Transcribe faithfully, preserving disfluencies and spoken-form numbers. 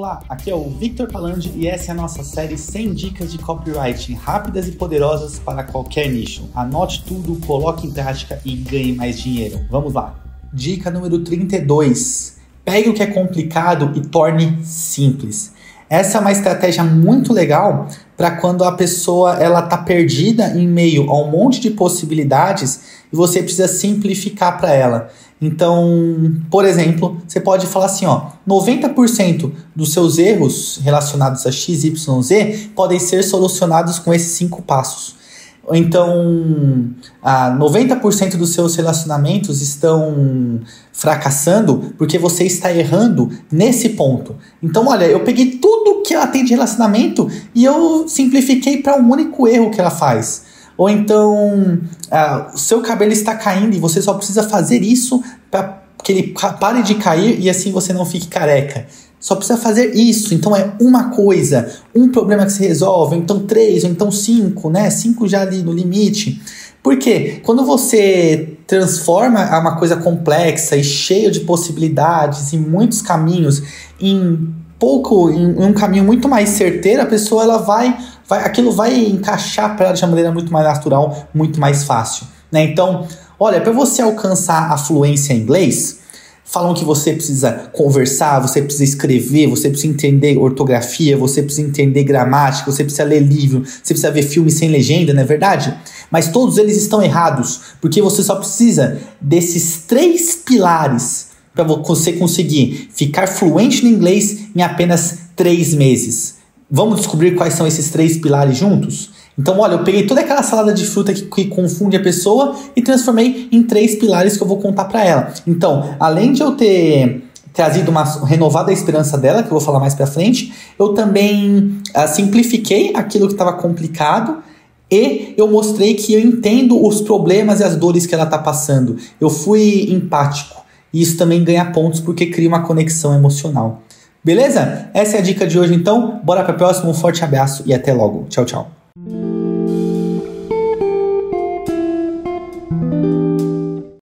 Olá, aqui é o Victor Palandi e essa é a nossa série cem dicas de copywriting rápidas e poderosas para qualquer nicho. Anote tudo, coloque em prática e ganhe mais dinheiro. Vamos lá. Dica número trinta e dois. Pegue o que é complicado e torne simples. Essa é uma estratégia muito legal para quando a pessoa ela está perdida em meio a um monte de possibilidades e você precisa simplificar para ela. Então, por exemplo, você pode falar assim, ó, noventa por cento dos seus erros relacionados a X Y Z podem ser solucionados com esses cinco passos. Então, ah, noventa por cento dos seus relacionamentos estão fracassando porque você está errando nesse ponto. Então, olha, eu peguei tudo que ela tem de relacionamento e eu simplifiquei para um único erro que ela faz. Ou então, ah, o seu cabelo está caindo e você só precisa fazer isso para que ele pare de cair e assim você não fique careca. Só precisa fazer isso, então é uma coisa, um problema que se resolve, ou então três, ou então cinco, né? Cinco já ali no limite. Por quê? Quando você transforma uma coisa complexa e cheia de possibilidades e muitos caminhos em pouco, em um caminho muito mais certeiro, a pessoa ela vai, vai aquilo vai encaixar para ela de uma maneira muito mais natural, muito mais fácil, né? Então, olha, para você alcançar a fluência em inglês, falam que você precisa conversar, você precisa escrever, você precisa entender ortografia, você precisa entender gramática, você precisa ler livro, você precisa ver filme sem legenda, não é verdade? Mas todos eles estão errados, porque você só precisa desses três pilares para você conseguir ficar fluente no inglês em apenas três meses. Vamos descobrir quais são esses três pilares juntos? Então, olha, eu peguei toda aquela salada de fruta que, que confunde a pessoa e transformei em três pilares que eu vou contar para ela. Então, além de eu ter trazido uma renovada esperança dela, que eu vou falar mais para frente, eu também uh, simplifiquei aquilo que estava complicado e eu mostrei que eu entendo os problemas e as dores que ela está passando. Eu fui empático. E isso também ganha pontos porque cria uma conexão emocional. Beleza? Essa é a dica de hoje, então. Bora para a próxima. Um forte abraço e até logo. Tchau, tchau.